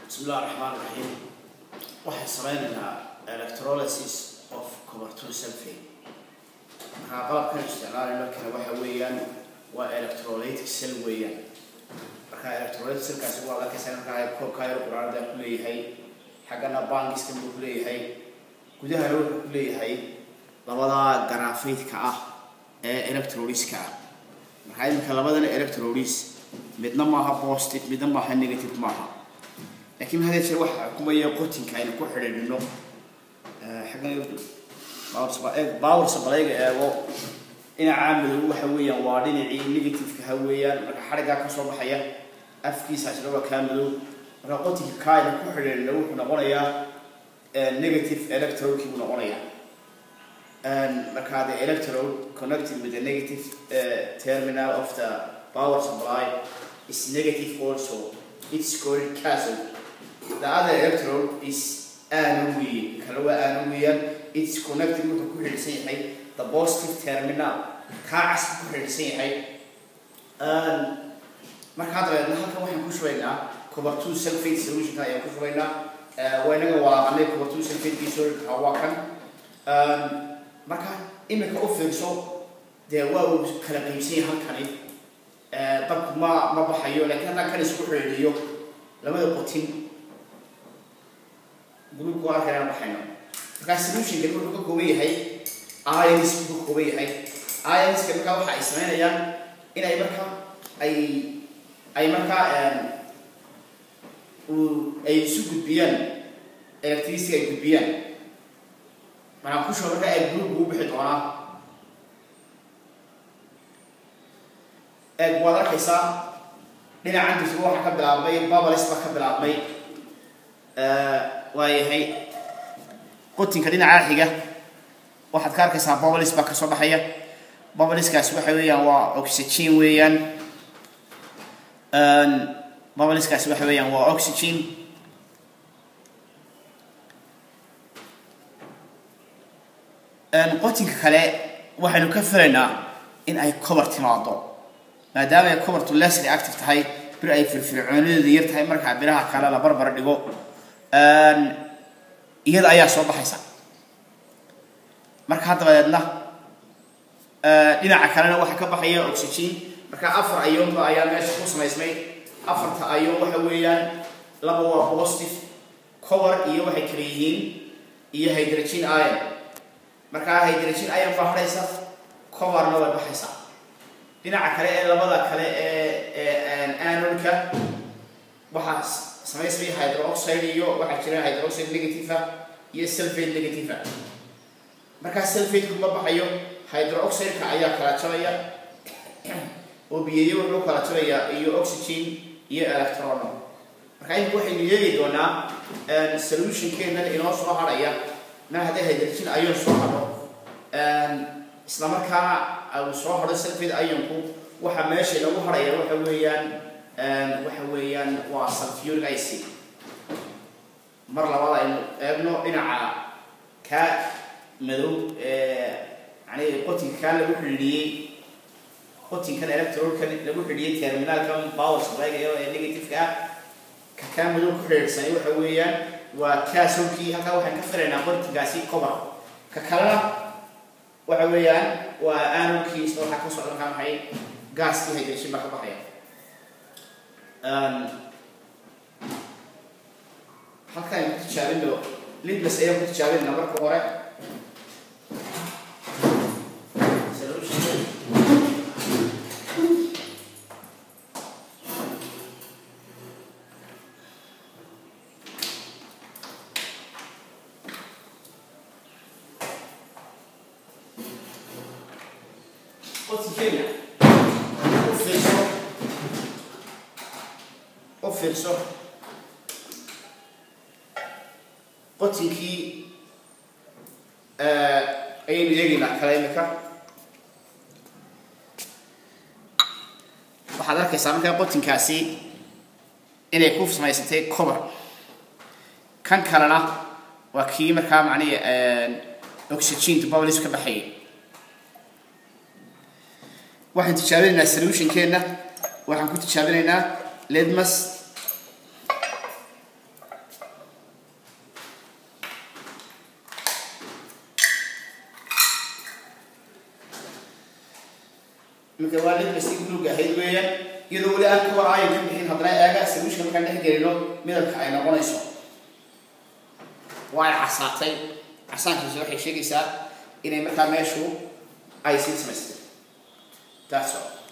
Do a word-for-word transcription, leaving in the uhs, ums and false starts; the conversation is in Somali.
بسم الله الرحمن الرحيم. waxay sameynaa electrolysis of copper two sulfate. Waxa qalabkan isticmaalayna kana waxa weeyaan waa electrolytic cell weeyaan. Marka electrolytic cell kaasi waa la keenay marka koobka yar quraarada ku leeyahay xagana bangiska uu ku leeyahay gudaha uu ku leeyahay labada graphitka ah ee electrolyska ah. Marka imka labadan electrolys midna maaha positive midna maaha negative maaha. لكن هذا الشيء واحد كم يقطن كائن كحر منه حاجة يقول باور سبلاي باور سبلاي و إن عامل هو حويا وارين عين نيجاتيف كهويا حركة كسر بحياة أفكيس عشرة كامل رقطن كائن كحر منه ونقوليا نيجاتيف إلكترون كي ونقوليا مركز إلكترون connected with the negative uh, terminal of the power supply is negative also. It's called cathode. The other electrode is anowy. It's connected with the positive terminal. And markada halkan waxaan ku shubaynaa copper two sulfate solution ayaan ku shubaynaa waynaga walaaqnay copper two sulfate kiisoo waa kan marka imika u fiirso dee waa uu kala qaybsan yahay halkani dabku ma ma baxayo laakiin hadda kan isku xiriiriyo labada qotin group waa kala baxayno marka solution kan wuxuu ka kooban yahay ions ku kooban yahay ions ka marka waxa ay sameynayaan in ay marka ay ay marka uu ay isu gudbiyaan electricity ay gudbiyaan marka ku soo marka ay group u bixi doonaa ee wada arkaysa dhinacan dusha waxa ka bilaabmay bubbles ba ka bilaabmay ee waayahay qotinka dhinaca xiga waxaad ka arkaysaa bubbles ba ka soo baxaya bubbles kaas waxa weeyaan waa oxygen weeyaan een bubbles kaas waxa weeyaan waa oxygen een qotinka kale waxaanu ka filaynaa in ay cover timaado maadaama ay cover to less reactive tahay bir ay firfircoonida yar tahay marka biraha kale la barbar dhigo een iyada ayaa soo baxaysa marka hadda baadna ee dhinaca kalena waxa ka baxaya oxygen marka afar ayoon ayaa meesha ku samaysmay afarta ayoon waxa weeyaan laba waa positive cover iyo waxay kala yihiin iyo hydrogen ion marka hydrogen ion baa haraysa coverna way baxaysa dhinaca kale ee labada kale ee anodka waxa samaysmay hydroxide iyo waxa jira hydroxide negative iyo sulfate negative marka sulfate kuma baxayo hydroxide ka ayaa kala jabaya oo biyo wuxuu kala jabaya iyo oxygen iyo electron marka in waxay yeeli doonaa solution keena inoo soo haraya ma hada hydrogen ion soo haro isla markaana أو صهر السلفيد أيونكو وحماشي لو هريا وحويان وحويان وصلفيور غيسي مرة والله إنه ابنه إنع كا مدو يعني قطن كان لو حلي قطن كان إلكترون كان لو حلي تيرمينال كان باور سبلاي جاي نيجاتيف كا كان مدو كحيل سنة وحويان وكاسوكي هكذا وحنكفرنا قطن قاسي كبر ككلام وحويان وأنا كيس أو حكوا سؤال كم هاي غاز كي هيدا شيء بحب بحيا. هكذا يمكن تشابين له لين بس أيه يمكن تشابين نمبر كورة. Offiso qotinkii ee aynu yeegina kaleemka waxaad arkaysaa marka qotinkaasi inay ku samaysatay cover kan kalena waa kii markaa macnaheedu ee oxygen bubbles ka baxay waxaan tijaabinaynaa solution keena waxaan ku tijaabinaynaa litmus marka waa lid basi buluug ahayd weeyaan iyadoo wali aan ka waraayo ka bixin haddana eega solution markaan dhex gelino midabka ay noqonayso waa casaatay casaankiisu waxay sheegaysaa inay markaa meeshu ay sii samaysay taasoo